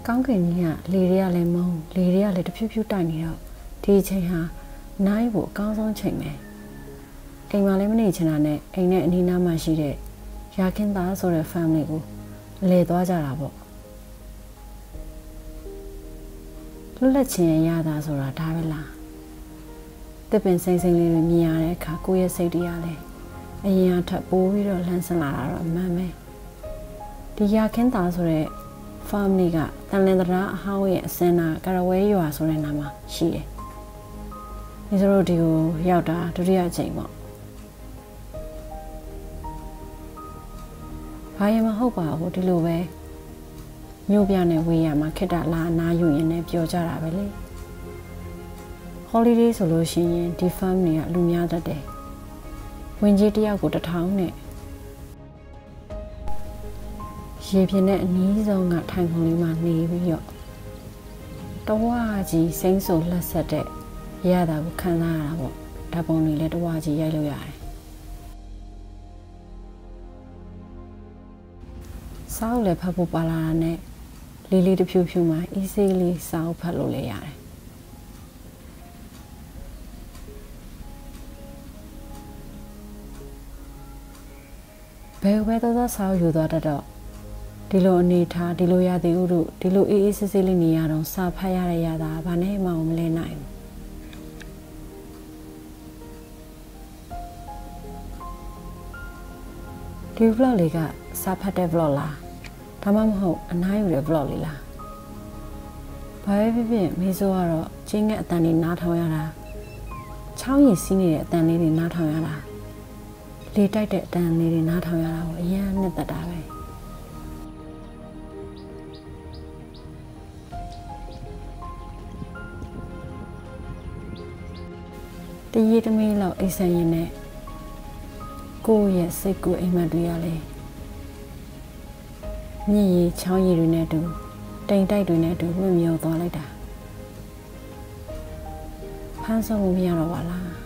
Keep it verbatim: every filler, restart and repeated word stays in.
ကောင်းကင်ကြီးကလေတွေကလည်းမုံလေတွေကလည်းတဖြူးဖြူးတိုက်နေတော့ဒီအချိန်ဟာနိုင်ဖို့အကောင်းဆုံးချိန်ပဲအိမ်မှာလည်းမနေချင်တာနဲ့အိမ်နဲ့အနီးနားမှာရှိတဲ့ရာခင်သားဆိုတဲ့ family ကိုလဲသွားကြတာပေါ့လွတ်လပ်ခြင်းရရတာဆိုတာဒါပဲလားတစ်ပင်စိမ့်စိမ့်လေးတွေမြင်ရတဲ့အခါကိုယ့်ရဲ့စိတ်တွေကလည်းအရင်အထက်ပိုးပြီးတော့လှမ်းဆင်လာတာတော့အမှန်ပဲဒီရာခင်သားဆိုတဲ့ family ကတန်လင်းတရားအဟောင်းရဲ့အစင်းနာကရဝဲရွာဆိုတဲ့နာမှာရှိတယ်။ဒီဆိုတော့ဒီကိုရောက်တာဒုတိယအချိန်ပေါ့။ဘာရင်မဟုတ်ပါဘူးဒီလိုပဲမြို့ပြနဲ့ဝေးရမှာခက်တာလာအနားယူရင်လည်းပျော်ကြတာပဲလေ။ holiday ဆိုလို့ရှိရင်ဒီ family ကလူများတတ်တယ်။ဝင်ကြီးတယောက်ကိုတစ်ထောင်နဲ့ရေပြင်းတဲ့အနည်းဆုံးကထိုင်ခုံလေးမှာနေပြီးတော့တဝါကြီးစိမ့်ဆိုလက်ဆက်တဲ့ရတာကိုခံစားရတာပေါ့ဓာတ်ပုံတွေလည်းတဝါကြီးရိုက်လို့ရတယ်စောက်လည်းဖတ်ဖို့ပါလာတာနဲ့လေးလေးတစ်ဖြူဖြူမှ easy လေးစောက်ဖတ်လို့လည်းရတယ်ဘယ်ဘယ်တော့စောက်ယူသွားတတ်တော့ဒီလိုအနေထားဒီလိုရသည်ဥတို့ဒီလိုအေးအေးဆေးဆေးလေးနေရတော့စာဖတ်ရတဲ့ရတာဘာနဲ့မှမလဲနိုင်ဘူးဒီ vlog လေးကစာဖတ်တဲ့ vlog လားဒါမှမဟုတ်အနားယူတဲ့ vlog လေးလားဘာပဲဖြစ်ဖြစ်မေဆိုကတော့ကျင်းကအတန်လေးနားထောင်ရတာချောင်းရည်စီးနေတဲ့အတန်လေးတွေနားထောင်ရတာလေတိုက်တဲ့အတန်လေးတွေနားထောင်ရတာကိုအရင်နှစ်သက်တာပဲတရေတမင်းလောက်အိမ်ဆိုင်ရင်နဲ့ကိုယ့်ရဲ့စိတ်ကိုအိမ်မက်တွေရလဲမြည်ရချောင်းရည်တွေနဲ့တူတိမ်တိုက်တွေနဲ့တူဝင့်မြော်သွားလိုက်တာဖမ်းဆုံးမှုမရတော့ပါလား